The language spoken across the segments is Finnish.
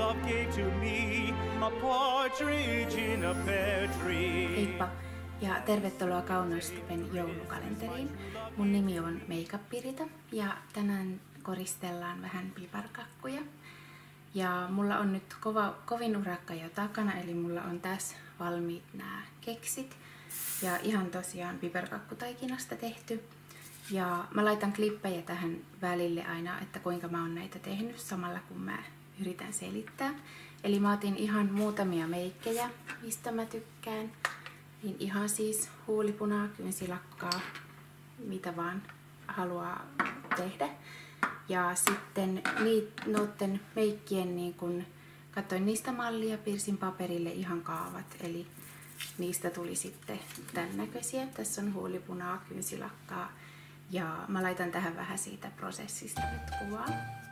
love gave to me, a partridge in a pear tree. Heippa ja tervetuloa Kauneustypen joulukalenteriin. Mun nimi on Makeup Pirita ja tänään koristellaan vähän piparkakkuja. Ja mulla on nyt kovin urakka jo takana, eli mulla on tässä valmiit nämä keksit. Ja ihan tosiaan piparkakkutaikinasta tehty. Ja mä laitan klippejä tähän välille aina, että kuinka mä oon näitä tehnyt samalla kun mä yritän selittää. Eli mä otin ihan muutamia meikkejä, mistä mä tykkään. Niin ihan siis huulipunaa, kynsilakkaa, mitä vaan haluaa tehdä. Ja sitten noiden meikkien niin kun katsoin niistä mallia, piirsin paperille ihan kaavat. Eli niistä tuli sitten tämän näköisiä. Tässä on huulipunaa, kynsilakkaa. Ja mä laitan tähän vähän siitä prosessista nyt kuvaa.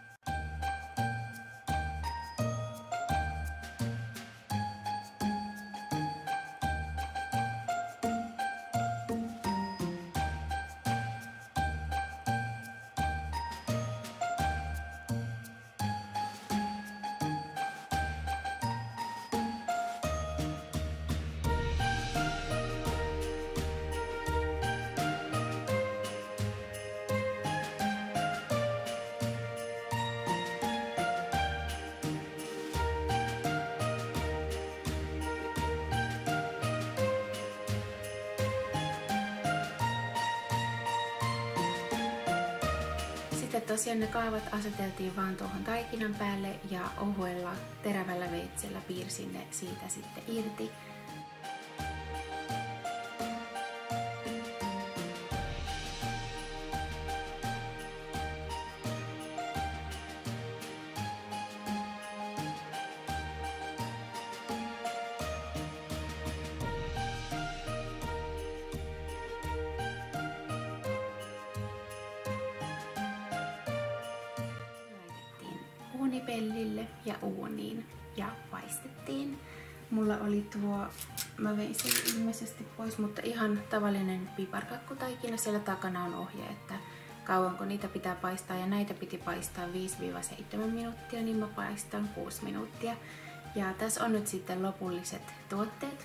Sitten tosiaan ne kaavat aseteltiin vaan tuohon taikinan päälle ja ohuella terävällä veitsellä piirsin ne siitä sitten irti. Uunipellille ja uuniin ja paistettiin. Mulla oli mä vein sen ilmeisesti pois, mutta ihan tavallinen piparkakkutaikina. Siellä takana on ohje, että kauanko niitä pitää paistaa ja näitä piti paistaa 5-7 minuuttia, niin mä paistan 6 minuuttia. Ja tässä on nyt sitten lopulliset tuotteet.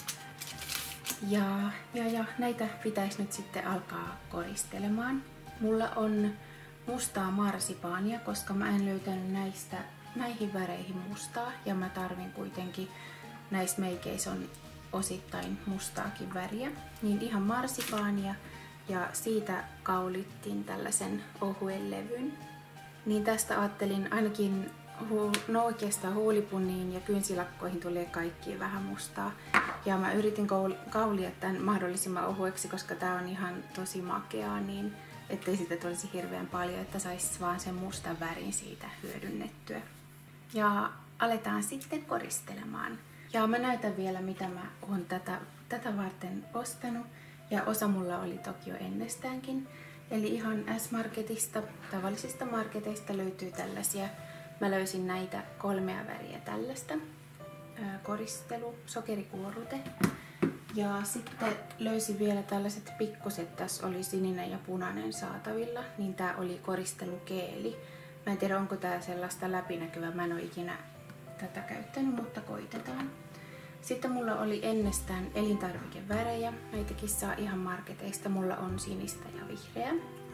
Ja näitä pitäisi nyt sitten alkaa koristelemaan. Mulla on mustaa marsipaania, koska mä en löytänyt näihin väreihin mustaa ja mä tarvin kuitenkin, näissä meikeissä on osittain mustaakin väriä, niin ihan marsipaania ja siitä kaulittiin tällaisen ohuen levyn. Niin tästä ajattelin ainakin, oikeastaan huulipuniin ja kynsilakkoihin tulee kaikkiin vähän mustaa. Ja mä yritin kaulia tämän mahdollisimman ohueksi, koska tää on ihan tosi makeaa, niin ettei siitä tulisi hirveän paljon, että saisi vaan sen mustan värin siitä hyödynnettyä. Ja aletaan sitten koristelemaan. Ja mä näytän vielä, mitä mä oon tätä varten ostanut. Ja osa mulla oli toki jo ennestäänkin. Eli ihan S-Marketista, tavallisista marketeista löytyy tällaisia. Mä löysin näitä 3 väriä tällaista. Koristelu, sokerikuorute. Ja sitten löysin vielä tällaiset pikkuset, tässä oli sininen ja punainen saatavilla, niin tää oli koristelukeeli. Mä en tiedä, onko tää sellaista läpinäkyvää, mä en oo ikinä tätä käyttänyt, mutta koitetaan. Sitten mulla oli ennestään elintarvikevärejä, näitäkin saa ihan marketeista, mulla on sinistä ja vihreä.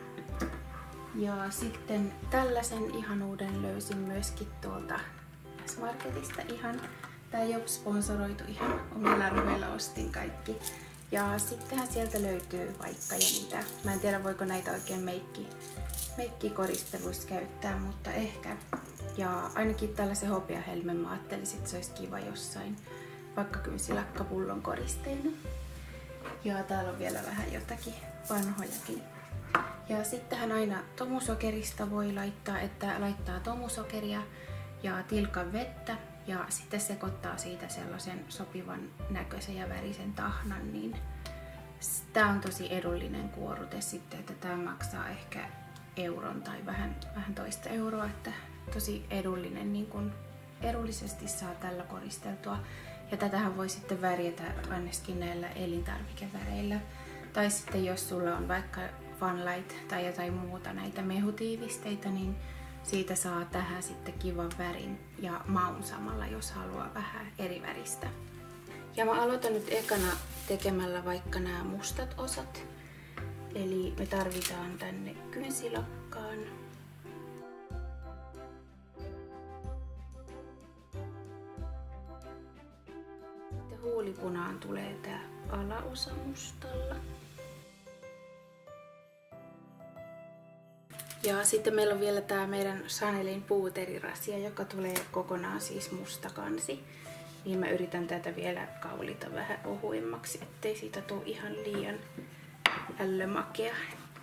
Ja sitten tällaisen ihanuuden löysin myöskin tuolta S-Marketista ihan. Tää ei ole sponsoroitu, ihan omilla rahoilla ostin kaikki. Ja sittenhän sieltä löytyy vaikka ja mitä. Mä en tiedä, voiko näitä oikein meikkikoristeluissa käyttää, mutta ehkä. Ja ainakin tällaisen hopeahelmen mä ajattelisin, että se olisi kiva jossain vaikka kynsilakkapullon koristeina. Ja täällä on vielä vähän jotakin vanhojakin. Ja sittenhän aina tomusokerista voi laittaa, että laittaa tomusokeria ja tilkan vettä. Ja sitten sekoittaa siitä sellaisen sopivan näköisen ja värisen tahnan, niin tää on tosi edullinen kuorute sitten, että tää maksaa ehkä euron tai vähän toista euroa, että tosi edullinen, niin kun edullisesti saa tällä koristeltua. Ja tätähän voi sitten värjätä ainakin näillä elintarvikeväreillä. Tai sitten jos sulla on vaikka Funlight tai jotain muuta näitä mehutiivisteitä, niin siitä saa tähän sitten kivan värin ja maun samalla, jos haluaa vähän eri väristä. Ja mä aloitan nyt ekana tekemällä vaikka nämä mustat osat. Eli me tarvitaan tänne kynsilakkaan. Sitten huulipunaan tulee tää alaosa mustalla. Ja sitten meillä on vielä tää meidän Chanelin puuterirasia, joka tulee kokonaan siis musta kansi. Niin mä yritän tätä vielä kaulita vähän ohuemmaksi, ettei siitä tule ihan liian ällömakea.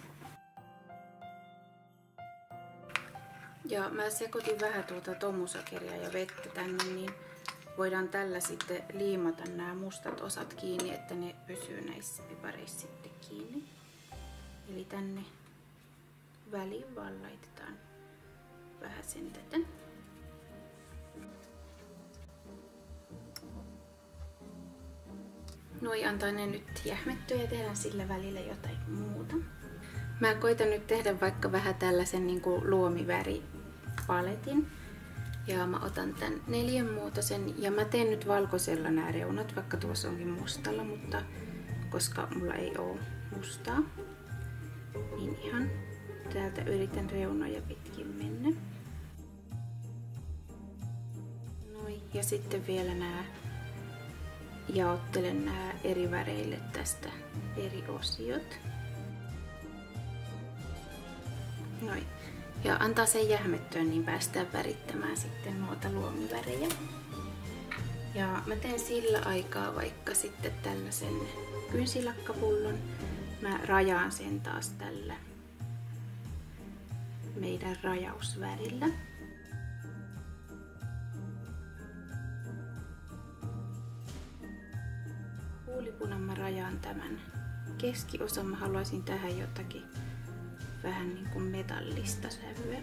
Ja mä sekoitin vähän tuota tomusokeria ja vettä tänne, niin voidaan tällä sitten liimata nämä mustat osat kiinni, että ne pysyy näissä pipareissa sitten kiinni. Eli tänne väliin vaan laitetaan vähän sen tätä. Noi antaa ne nyt jähmettyä ja tehdään sillä välillä jotain muuta. Mä koitan nyt tehdä vaikka vähän tällaisen niin kuin luomiväripaletin. Ja mä otan tän 4-muotoisen ja mä teen nyt valkoisella nämä reunat, vaikka tuossa onkin mustalla, mutta koska mulla ei oo mustaa, niin ihan täältä yritän reunoja pitkin mennä. Noin, ja sitten vielä nämä jaottelen nämä eri väreille tästä eri osiot. Noin. Ja antaa sen jähmettyä, niin päästään värittämään sitten noita luomivärejä. Ja mä teen sillä aikaa vaikka sitten tällaisen kynsilakkapullon. Mä rajaan sen taas tällä meidän rajausvärillä. Huulipunan mä rajaan tämän keskiosan. Mä haluaisin tähän jotakin vähän niin kuin metallista sävyä.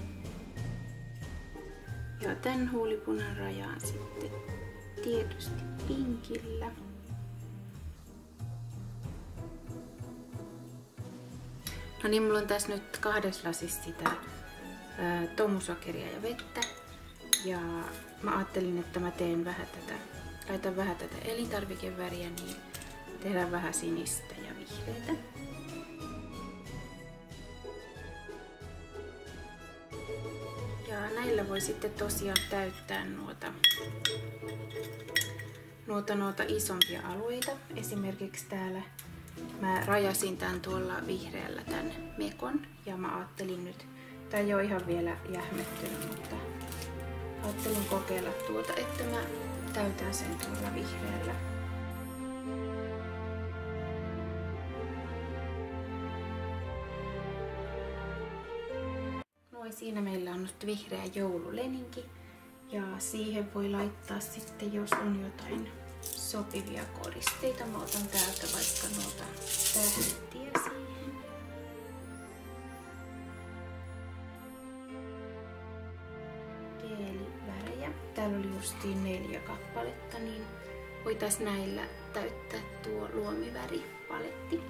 Ja tän huulipunan rajaan sitten tietysti pinkillä. No niin, mulla on tässä nyt 2 lasissa sitä tomusokeria ja vettä. Ja mä ajattelin, että mä teen vähän laitan vähän tätä elintarvikeväriä, niin tehdään vähän sinistä ja vihreätä. Ja näillä voi sitten tosiaan täyttää noita isompia alueita. Esimerkiksi täällä mä rajasin tän tuolla vihreällä tän mekon ja mä ajattelin nyt, tää ei ole ihan vielä jähmettynyt, mutta ajattelin kokeilla tuota, että mä täytän sen tuolla vihreällä. Noin, siinä meillä on nyt vihreä joululeninki ja siihen voi laittaa sitten, jos on jotain sopivia koristeita. Mä otan täältä vaikka noita tähtiä siihen. Geelivärejä. Täällä oli justiin 4 kappaletta, niin voitais näillä täyttää tuo luomiväripaletti.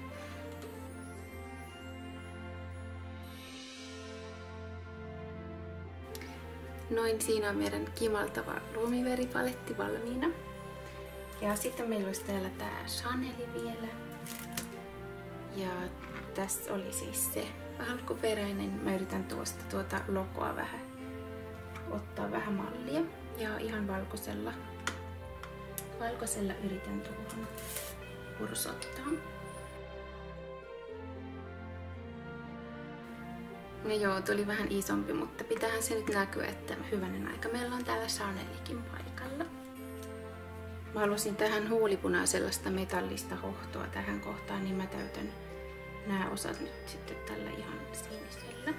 Noin, siinä on meidän kimaltava luomiväripaletti valmiina. Ja sitten meillä olisi täällä tää Chanel vielä. Ja tässä oli siis se alkuperäinen. Mä yritän tuota logoa vähän ottaa vähän mallia. Ja ihan valkoisella yritän tuohon pursottaa. No joo, tuli vähän isompi, mutta pitäähän se nyt näkyä, että hyvänen aika. Meillä on täällä Chanelikin paikalla. Mä halusin tähän huulipunaan sellaista metallista hohtoa tähän kohtaan, niin mä täytän nämä osat nyt sitten tällä ihan sinisellä.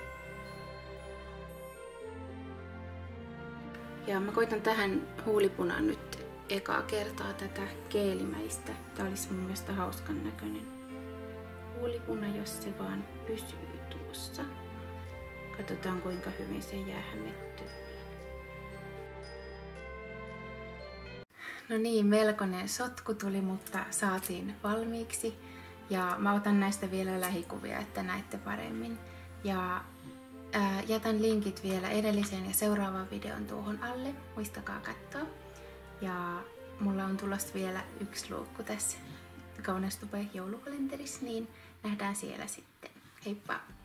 Ja mä koitan tähän huulipunaan nyt ekaa kertaa tätä geelimäistä. Tää olisi mun mielestä hauskan näköinen huulipuna, jos se vaan pysyy tuossa. Katsotaan kuinka hyvin se jähmettyy. No niin, melkoinen sotku tuli, mutta saatiin valmiiksi. Ja mä otan näistä vielä lähikuvia, että näette paremmin. Ja Jätän linkit vielä edellisen ja seuraavan videon tuohon alle. Muistakaa katsoa. Ja mulla on tulossa vielä yksi luukku tässä Kauneus Dubai joulukalenterissa, niin nähdään siellä sitten. Heippa!